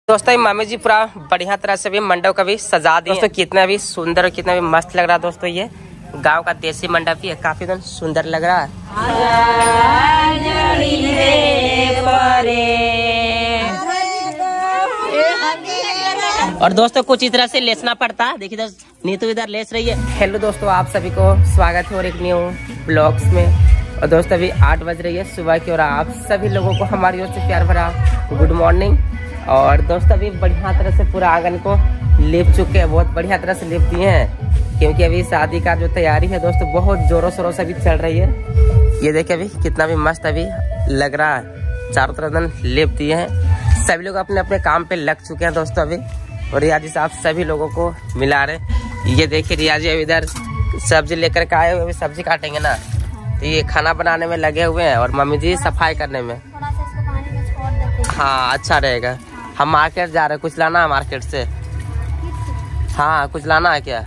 दोस्तों मामी जी पूरा बढ़िया तरह से भी मंडप का भी सजा दिए दोस्तों। कितना भी सुंदर और कितना भी मस्त लग रहा है दोस्तों। ये गांव का देसी मंडप ही है, काफी एकदम सुंदर लग रहा है। और दोस्तों कुछ इस तरह से लेसना पड़ता है। देखिए दोस्त नीतू इधर लेस रही है। हेलो दोस्तों, आप सभी को स्वागत है और एक न्यू ब्लॉग्स में। और दोस्तों अभी 8 बज रही है सुबह की और आप सभी लोगों को हमारी ओर से प्यार भरा गुड मॉर्निंग। और दोस्तों अभी बढ़िया तरह से पूरा आंगन को लिप चुके हैं, बहुत बढ़िया तरह से लिप दिए हैं, क्योंकि अभी शादी का जो तैयारी है दोस्तों बहुत जोरों शोरों से अभी चल रही है। ये देखिए अभी कितना भी मस्त अभी लग रहा है। चारों तरफ लिप दिए हैं, सभी लोग अपने अपने काम पे लग चुके हैं दोस्तों अभी। और रियाजी साहब सभी लोगों को मिला रहे। ये देखिए रियाजी अभी इधर सब्जी लेकर के आए हुए, अभी सब्जी काटेंगे ना, तो ये खाना बनाने में लगे हुए हैं और मम्मी जी सफाई करने में। हाँ अच्छा रहेगा। हम मार्केट जा रहे हैं, कुछ लाना है मार्केट से। हाँ कुछ लाना है क्या?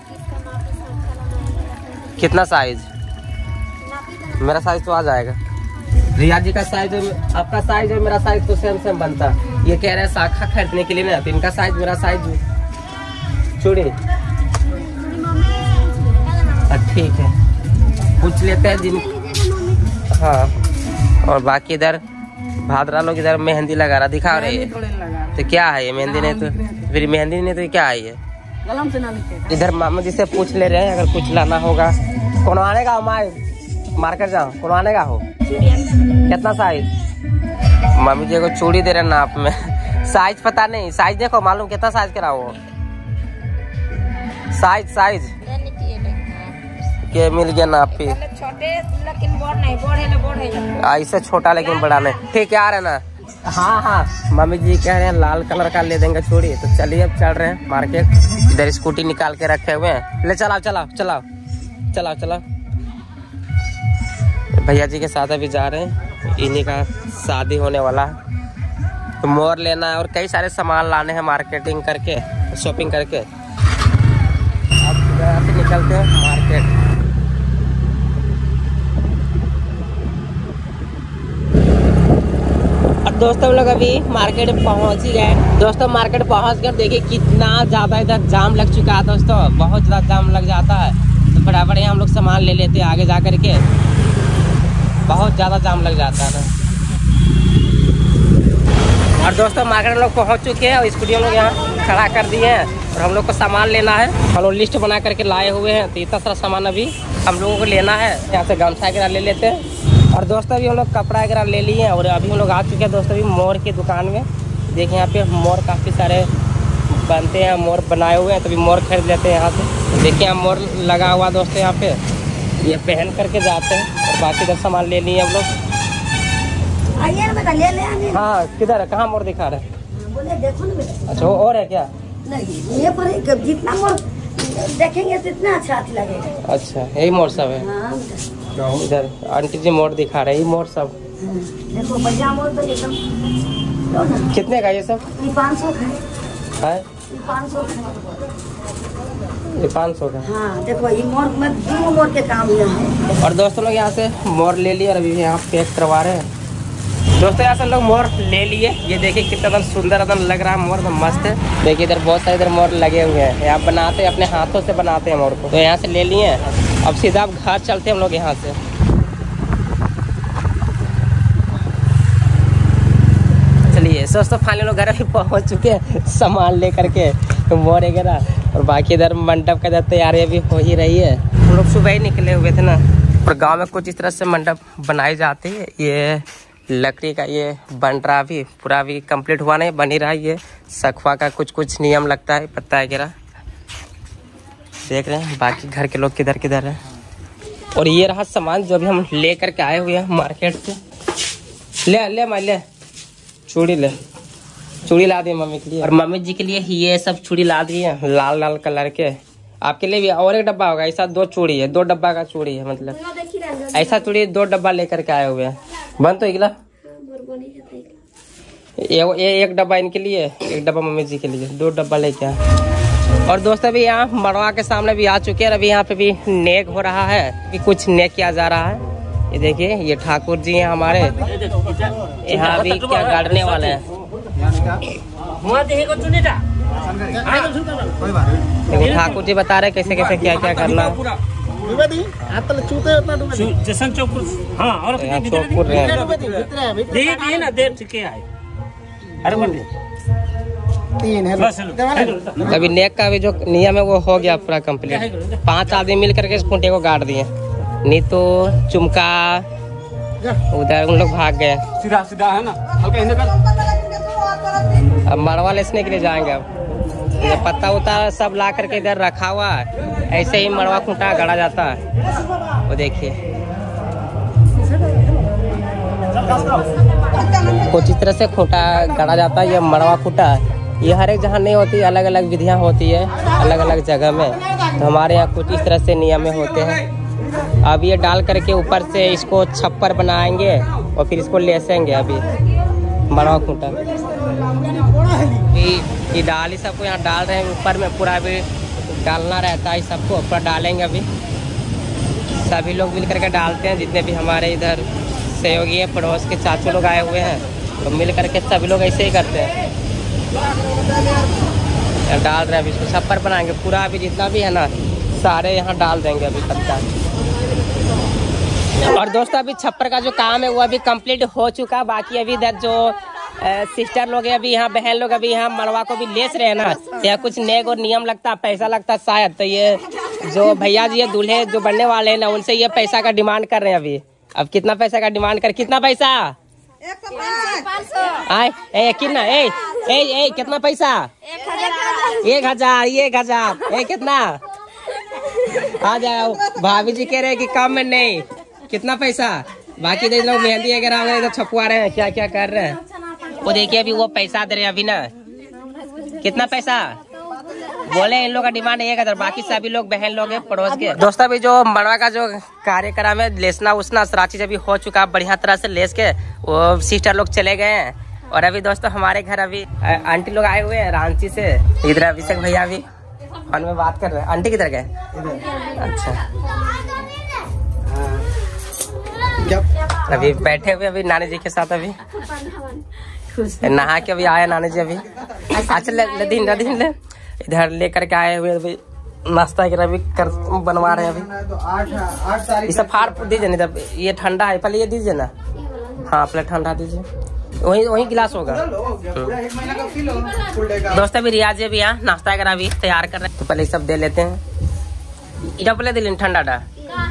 कितना साइज? मेरा साइज तो आ जाएगा। रिया जी का साइज आपका साइज और मेरा साइज तो सेम सेम बनता। ये कह रहे हैं शाखा खरीदने के लिए ना, तो इनका साइज मेरा साइज चूड़ी। ठीक है पूछ लेते हैं जिन। हाँ और बाकी इधर भादरा लोग इधर मेहंदी लगा रहा, दिखा रहे हैं। तो क्या है ये मेहंदी नहीं तो फिर मेहंदी नहीं तो क्या है ये? कलम से ना लिखे। इधर मामा जी से पूछ ले रहे हैं अगर कुछ लाना होगा। कौन आने का हमारे मार्केट जाओ, कौन आने का हो? कितना साइज? मामी जी को चूड़ी दे रहे नाप में। साइज पता नहीं, साइज देखो मालूम कितना साइज करा हो? साइज के मिल गया नाप पे। लेकिन बोर्ड नहीं, बोर्ड है ऐसे छोटा लेकिन बड़ा नहीं। ठीक है आ रहे ना? हाँ मम्मी जी कह रहे हैं लाल कलर का ले देंगे चूड़ी। तो चलिए अब चल रहे हैं मार्केट। इधर स्कूटी निकाल के रखे हुए हैं, ले चलाओ। भैया जी के साथ अभी जा रहे हैं, इन्हीं का शादी होने वाला है। तो मोर लेना है और कई सारे सामान लाने हैं मार्केटिंग करके, शॉपिंग करके। अब यहाँ से निकलते हैं मार्केट। दोस्तों हम लोग अभी मार्केट पहुंच ही गए। दोस्तों मार्केट पहुंच कर देखिए कितना ज़्यादा इधर जाम लग चुका है दोस्तों, बहुत ज़्यादा जाम लग जाता है। तो फटाफट हम लोग सामान ले लेते हैं आगे जा कर के, बहुत ज़्यादा जाम लग जाता है ना। और दोस्तों मार्केट हम लोग पहुँच चुके हैं और स्कूटी हम लोग यहाँ खड़ा कर दिए हैं और हम लोग को सामान लेना है। हम लोग लिस्ट बना करके लाए हुए हैं, तो इतना सारा सामान अभी हम लोगों को लेना है। यहाँ से गमछा वगैरह ले लेते हैं। और दोस्तों अभी हम लोग कपड़ा वगैरह ले लिए हैं और अभी हम लोग आ चुके हैं दोस्तों अभी मोर की दुकान में। देखिए यहाँ पे मोर काफ़ी सारे बनते हैं, मोर बनाए हुए हैं, तो अभी मोर खरीद लेते हैं यहाँ से। देखिए यहाँ मोर लगा हुआ दोस्तों, यहाँ पे ये पहन करके जाते हैं। और बाकी इधर सामान ले लिए हम लोग। हाँ किधर है, कहाँ मोर दिखा रहे हैं? अच्छा और है क्या? ये पर जितना मोर देखेंगे जितना अच्छा लगेगा। अच्छा यही मोर सब है। इधर आंटी जी मोर दिखा रहे हैं, मोर सब देखो बढ़िया मोर तो एकदम। कितने का ये सब? 500 का है। 500 का। हाँ देखो ये मोर में 2 मोर के काम है। और दोस्तों लोग यहाँ से मोर ले लिए और अभी यहाँ पैक करवा रहे हैं। दोस्तों यहाँ से लोग मोर ले लिए। ये देखिए कितना एकदम सुंदर एकदम लग रहा है मोर, एकदम मस्त है। देखिए इधर बहुत सारे इधर मोर लगे हुए हैं, यहाँ बनाते हैं अपने हाथों से बनाते हैं मोर को। तो यहाँ से ले लिए। अब सीधा अब घर चलते हैं हम लोग यहाँ से। चलिए दोस्तों फाइनली लोग घर भी पहुँच चुके हैं सामान ले करके, तो मोर वगैरह। और बाकी इधर मंडप का तैयारी अभी हो ही रही है। हम लोग सुबह ही निकले हुए थे ना। और गाँव में कुछ इस तरह से मंडप बनाई जाती है। ये लकड़ी का ये बन रहा, अभी पूरा भी कंप्लीट हुआ नहीं, बन ही रहा है। ये सखुआ का कुछ नियम लगता है, पत्ता वगैरह देख रहे हैं। बाकी घर के लोग किधर किधर है। और ये रहा सामान जो अभी हम ले करके आए हुए हैं मार्केट से। ले चूड़ी ला दी मम्मी के लिए और मम्मी जी के लिए ये सब चूड़ी ला दी है लाल लाल कलर के। आपके लिए भी और एक डब्बा होगा, ऐसा 2 चूड़ी है, 2 डब्बा का चूड़ी है, मतलब ऐसा चूड़ी 2 डब्बा लेकर के आए हुए हैं। बन तो इगला एक डब्बा इनके लिए, एक डब्बा मम्मी जी के लिए, 2 डब्बा लेके आए। और दोस्तों अभी यहाँ मड़वा के सामने भी आ चुके हैं। अभी यहाँ पे भी नेक हो रहा है, अभी कुछ नेक किया जा रहा है। ये देखिए ये ठाकुर जी हैं हमारे, यहाँ भी क्या गाड़ने वाले हैं। देखो ठाकुर जी बता रहे कैसे कैसे क्या क्या करना। अभी नेक का भी जो नियम है वो हो गया पूरा कंप्लीट। 5 आदमी मिल करके इस खूंटे को गाड़ दिए। नीतू चुमका उधर उन लोग भाग गए। सीधा सीधा है ना, अब मड़वा लेसने के लिए जाएंगे। अब ये पत्ता उता सब ला करके इधर रखा हुआ है, ऐसे ही मड़वा खूंटा गड़ा जाता है। वो देखिए कुछ इस तरह से खूंटा गड़ा जाता है। ये मड़वा खूंटा ये हर एक जगह नहीं होती, अलग अलग विधियां होती है अलग अलग जगह में। तो हमारे यहाँ कुछ इस तरह से नियम में होते हैं। अब ये डाल करके ऊपर से इसको छप्पर बनाएंगे और फिर इसको लेसेंगे। अभी मड़वा खूंटा ये डाल ही सबको यहाँ डाल रहे हैं ऊपर में, पूरा अभी डालना रहता है सबको पूरा डालेंगे। अभी सभी लोग मिल करके डालते हैं, जितने भी हमारे इधर सहयोगी है, पड़ोस के चाचू लोग आए हुए हैं, तो मिल करके सभी लोग ऐसे ही करते हैं। डाल रहे हैं अभी इसको छप्पर बनाएंगे पूरा। अभी जितना भी है ना सारे यहाँ डाल देंगे अभी पत्ता। और दोस्तों अभी छप्पर का जो काम है वो अभी कंप्लीट हो चुका। बाकी अभी इधर जो सिस्टर लोग है अभी यहाँ, बहन लोग अभी यहाँ मड़वा को भी लेस रहे हैं ना। या कुछ नेक और नियम लगता, पैसा लगता शायद। तो ये जो भैया जी है दूल्हे जो बनने वाले हैं ना, उनसे ये पैसा का डिमांड कर रहे हैं अभी। अब कितना पैसा का डिमांड कर, कितना पैसा आए कितना कितना पैसा? 1000 कितना आ जाओ। भाभी जी कह रहे हैं कि कम में नहीं, कितना पैसा? बाकी देख लोग मेहंदी वगैरह इधर छपवा रहे हैं, क्या क्या कर रहे हैं वो देखिए। अभी वो पैसा दे रहे हैं अभी ना। कितना पैसा बोले इन लोग का डिमांड 1000। बाकी सभी लोग बहन लोग हैं पड़ोस के। दोस्तों अभी जो मड़वा का जो कार्यक्रम है, लेसना उसना सारा चीज अभी हो चुका। बढ़िया तरह से लेस के वो सिस्टर लोग चले गए हैं। और अभी दोस्तों हमारे घर अभी आंटी लोग आए हुए हैं रांची से। इधर अभिषेक भैया भी फोन में बात कर रहे हैं। आंटी किधर गए? अच्छा अभी बैठे हुए अभी नानी जी के साथ। अभी नहा के अभी आए नानी जी। अभी अच्छा ले इधर लेकर के आए हुए अभी नाश्ता अभी कर बनवा रहे हैं। अभी ये सब फाड़ दीजिए नहीं तब ये ठंडा है, पहले ये दीजिए ना। हाँ पहले ठंडा दीजिए, वही गिलास होगा। दोस्तों अभी रियाज अभी यहाँ नाश्ता वगैरह अभी तैयार कर रहे हैं, तो पहले सब दे लेते हैं। इधर पहले दिल ठंडा डा।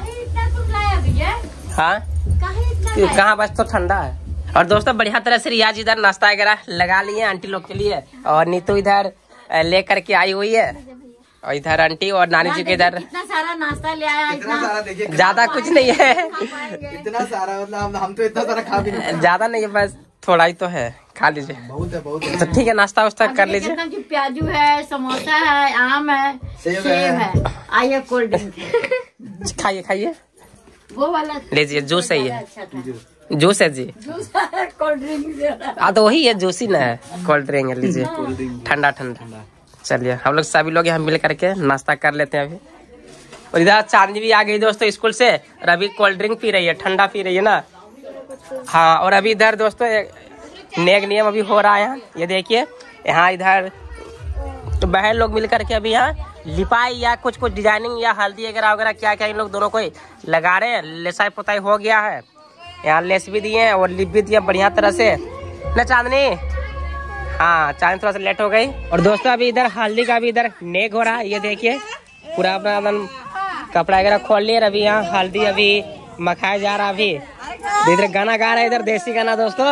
हाँ कहाँ बस तो ठंडा है। और दोस्तों बढ़िया तरह से रियाज इधर नाश्ता वगैरह लगा लिए आंटी लोग के लिए। और नीतू इधर लेकर के आई हुई है। और इधर आंटी और नानी जी के इधर इतना सारा नाश्ता ले आया। इतना सारा देखिए, ज्यादा कुछ नहीं है। इतना सारा मतलब हम तो इतना सारा खा भी नहीं। ज्यादा नहीं है, बस थोड़ा ही तो है, खा लीजिए। बहुत है तो ठीक है, नाश्ता वास्ता कर लीजिए। प्याजू है, समोसा है, आम है, सेब है, आइए कोल्ड ड्रिंक खाइए खाइए। वो वाला लीजिए, जूस है ये, जूस है जी। कोल्ड ड्रिंक हाँ तो वही है, जूस ही ना है, कोल्ड ड्रिंक है। लीजिए ठंडा ठंडा। चलिए हम लोग सभी लोग यहाँ मिल करके नाश्ता कर लेते हैं अभी। और इधर चांदनी भी आ गई दोस्तों स्कूल से, और अभी कोल्ड ड्रिंक पी रही है, ठंडा पी रही है ना। हाँ और अभी इधर दोस्तों नेक नियम अभी हो रहा है यहाँ। ये देखिए यहाँ इधर तो बहन लोग मिल करके अभी यहाँ लिपाई या कुछ डिजाइनिंग या हल्दी वगैरह वगैरह क्या क्या इन लोग दोनों को लगा रहे हैं। लेसाई पोताई हो गया है, यहाँ लेस भी दिए और लिप भी दिया बढ़िया तरह से ना चांदनी। हाँ चांदनी थोड़ा सा लेट हो गई। और दोस्तों अभी इधर हल्दी का भी इधर नेक हो रहा है। ये देखिए पूरा अपना कपड़ा वगैरह खोल लिए। अभी यहाँ हल्दी अभी मखाया जा रहा। अभी इधर गाना गा रहा है, इधर देसी गाना दोस्तों।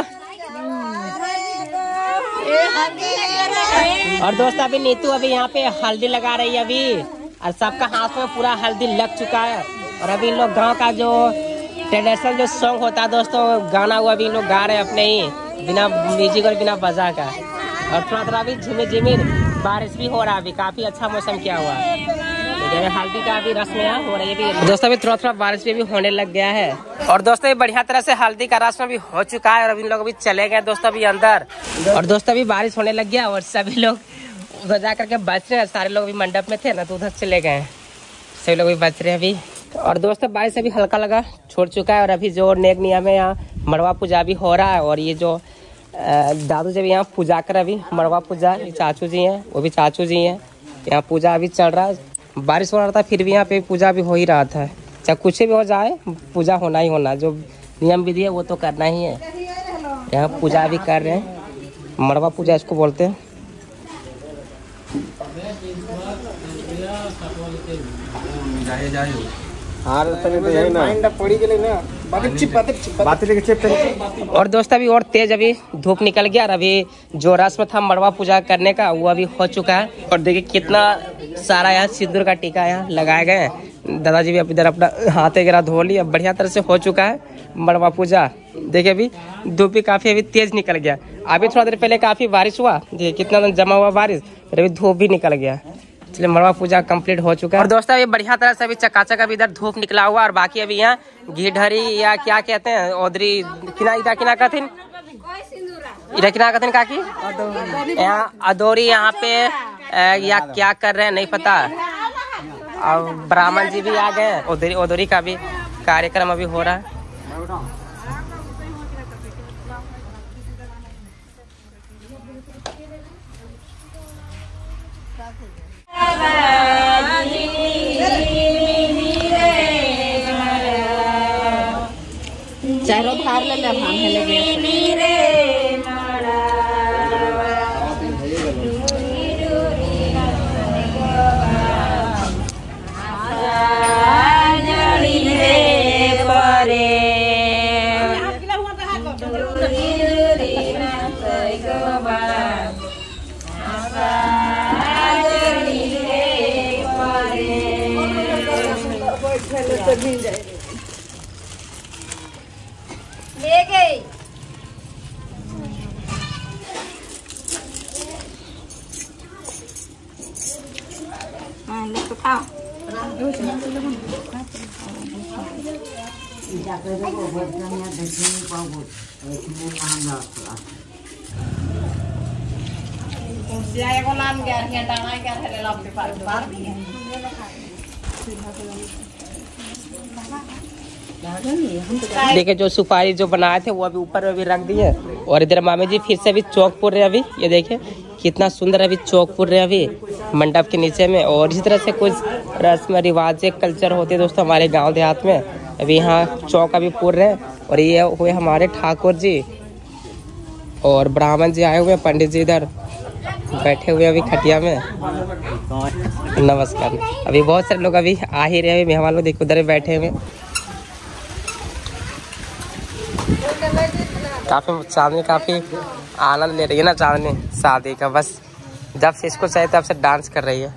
और दोस्तों अभी नीतू अभी यहाँ पे हल्दी लगा रही है अभी, और सबका हाथ में पूरा हल्दी लग चुका है। और अभी इन लोग गांव का जो ट्रेडिशनल जो सॉन्ग होता है दोस्तों, गाना हुआ अभी इन लोग गा रहे हैं अपने ही बिना म्यूजिक और बिना बजा का। और थोड़ा थोड़ा अभी झिमिर बारिश भी हो रहा है। अभी काफी अच्छा मौसम किया हुआ है। हल्दी का अभी रस्म यहाँ हो रही है दोस्तों। अभी थोड़ा थोड़ा बारिश भी होने लग गया है। और दोस्तों ये बढ़िया तरह से हल्दी का रस्म भी हो चुका है। और अभी लोग अभी चले गए दोस्तों अभी अंदर। और दोस्तों अभी बारिश होने लग गया और सभी लोग उधर जा करके बच रहे हैं। सारे लोग अभी मंडप में थे ना, तो उधर चले गए, सभी लोग भी बच रहे हैं अभी। और दोस्तों बारिश अभी हल्का लगा छोड़ चुका है। और अभी जो नेक नियम है यहाँ मड़वा पूजा भी हो रहा है। और ये जो दादू जब यहाँ पूजा कर अभी मड़वा पूजा, चाचू जी हैं, वो भी चाचू जी हैं। यहाँ पूजा अभी चल रहा है, बारिश हो रहा था फिर भी यहाँ पे पूजा भी हो ही रहा था। चाहे कुछ भी हो जाए पूजा होना ही होना, जो नियम विधि है वो तो करना ही है। यहाँ पूजा भी कर रहे हैं, मड़वा पूजा इसको बोलते हैं। और दोस्त अभी और तेज अभी धूप निकल गया और अभी जो रस्म था मड़वा पूजा करने का वो अभी हो चुका है। और देखिए कितना सारा यहाँ सिंदूर का टीका यहाँ लगाए गए हैं। दादाजी भी इधर अपना हाथ वगैरह धो लिया, बढ़िया तरह से हो चुका है मड़वा पूजा। देखिए अभी धूप भी काफी अभी तेज निकल गया। अभी थोड़ा देर पहले काफी बारिश हुआ, देखिए कितना जमा हुआ बारिश, फिर अभी धूप भी निकल गया। इसलिए मड़वा पूजा कंप्लीट हो चुका है। और दोस्तों अभी बढ़िया तरह से अभी चकाचक अभी इधर धूप निकला हुआ और बाकी अभी यहाँ घी ढरी या क्या कहते हैं ओदरी किना कहते काकी यहाँ अदौरी यहाँ पे या क्या कर रहे हैं नहीं पता। और ब्राह्मण जी भी आ गए, ओदरी का भी कार्यक्रम अभी हो रहा है। चारों धार ले ले हम लगे ले गई। तो खाओ। देखिए जो सुपारी जो बनाए थे वो अभी ऊपर अभी रख दिए। और इधर मामी जी फिर से अभी चौक पुर रहे अभी, ये देखिए कितना सुंदर अभी चौक पुर रहे अभी मंडप के नीचे में। और इसी तरह से कुछ रस्म रिवाज कल्चर होते हैं दोस्तों हमारे गांव देहात में। अभी यहाँ चौक अभी पुर रहे हैं और ये हुए हमारे ठाकुर जी और ब्राह्मण जी आए हुए हैं, पंडित जी इधर बैठे हुए अभी खटिया में। नमस्कार। अभी बहुत सारे लोग अभी आ ही रहे हैं, मेहमान लोग देखो उधर बैठे हुए। काफी चांदनी काफी आनंद ले रही है ना चांदनी शादी का, बस जब से इसको चाहिए तब से डांस कर रही है।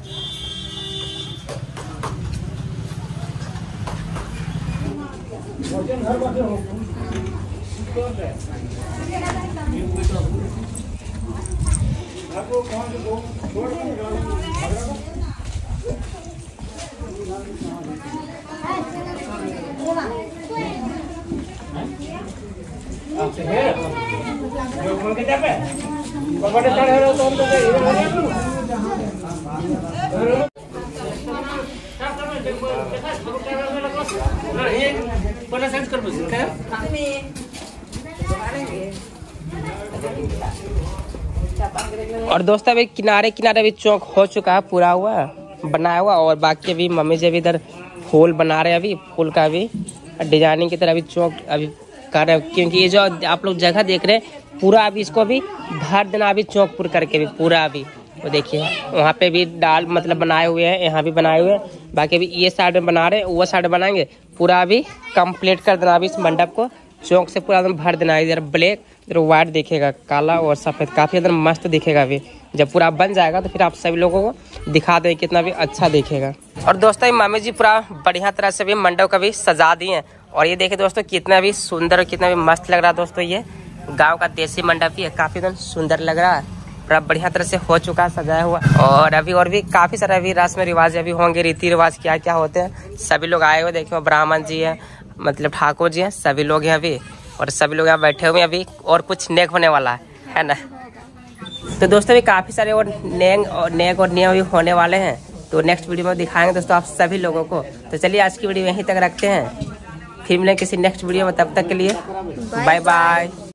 और दोस्तों अभी किनारे किनारे भी चौक हो चुका है, पूरा हुआ बनाया हुआ। और बाकी अभी मम्मी जी अभी इधर फूल बना रहे हैं, अभी फूल का भी डिजाइनिंग की तरह अभी चौक अभी कर रहे हैं। क्योंकि ये जो आप लोग जगह देख रहे हैं पूरा अभी इसको अभी भर देना अभी चौकपुर करके भी पूरा अभी। वो देखिए वहाँ पे भी डाल मतलब बनाए हुए हैं, यहाँ भी बनाए हुए हैं। बाकी अभी ये साइड में बना रहे हैं, वो साइड बनाएंगे, पूरा अभी कंप्लीट कर देना अभी इस मंडप को चौक से पूरा एकदम भर देना। इधर ब्लैक इधर व्हाइट दिखेगा, काला और सफेद, काफी एकदम मस्त दिखेगा। अभी जब पूरा बन जाएगा तो फिर आप सभी लोगों को दिखा दें कितना भी अच्छा दिखेगा। और दोस्तों मामी जी पूरा बढ़िया तरह से भी मंडप का भी सजा दिए हैं। और ये देखिए दोस्तों कितना भी सुंदर और कितना भी मस्त लग रहा है दोस्तों। ये गांव का देसी मंडप ही है, काफी एकदम सुंदर लग रहा है, पूरा बढ़िया तरह से हो चुका है सजाया हुआ। और भी काफी सारे अभी रस्म रिवाज अभी होंगे, रीति रिवाज क्या क्या होते हैं। सभी लोग आए हुए, देखिए ब्राह्मण जी है मतलब ठाकुर जी हैं, सभी लोग हैं अभी। और सभी लोग यहाँ बैठे हुए हैं अभी, और कुछ नेक होने वाला है ना। तो दोस्तों भी काफी सारे और नेक और नियम भी होने वाले हैं, तो नेक्स्ट वीडियो में दिखाएंगे दोस्तों आप सभी लोगों को। तो चलिए आज की वीडियो यहीं तक रखते हैं, फिर मिलेंगे किसी नेक्स्ट वीडियो में, तब तक के लिए बाय बाय।